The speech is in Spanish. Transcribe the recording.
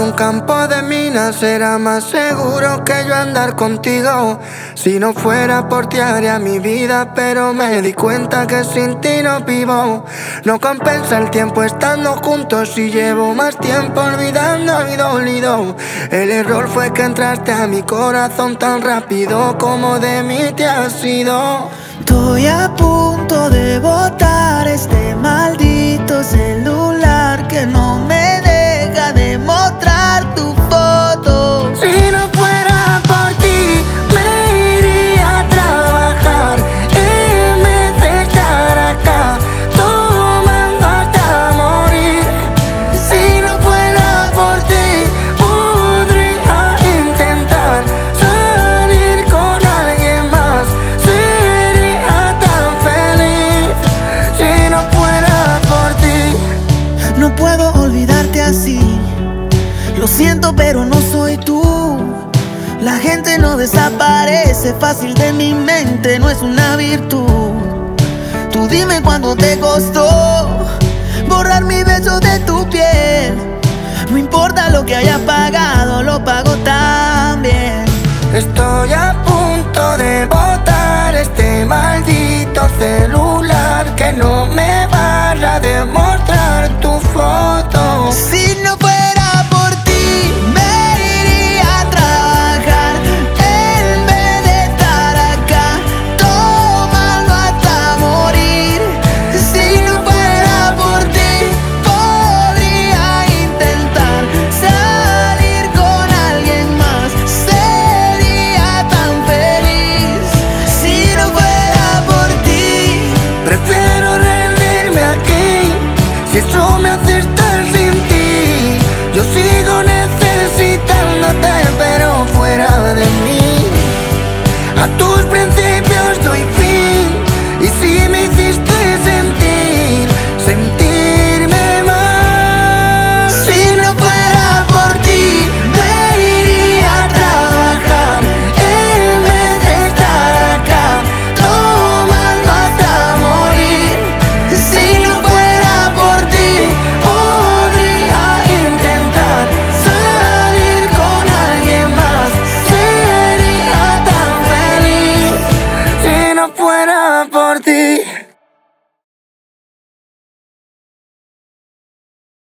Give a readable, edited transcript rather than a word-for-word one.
un campo de minas será más seguro que yo andar contigo. Si no fuera por ti haría mi vida, pero me di cuenta que sin ti no vivo. No compensa el tiempo estando juntos y llevo más tiempo olvidando y dolido. El error fue que entraste a mi corazón tan rápido como de mí te has ido. Estoy a punto de botar este maldito celular que no me deja de mostrar tu foto. Si no fuera por ti me iría a trabajar en vez de estar acá tomando hasta morir. Si no fuera por ti podría intentar salir con alguien más. Sería tan feliz si no fuera por ti. No puedo olvidarte así. Lo siento, pero no soy tú. La gente no desaparece fácil de mi mente, no es una virtud. Tú dime cuánto te costó borrar mi beso de tu piel. No importa lo que hayas pagado, lo pago también. Estoy a punto de botar este maldito celular que no me va a demostrar tu foto. Si no fuera por ti me iría a trabajar en vez de estar acá tomando hasta morir. Si no fuera por ti podría intentar salir con alguien más. Sería tan feliz si no fuera por ti. Prefiero rendirme aquí si eso me hace estar sin ti. Yo sigo necesitándote pero fuera de mí. A tu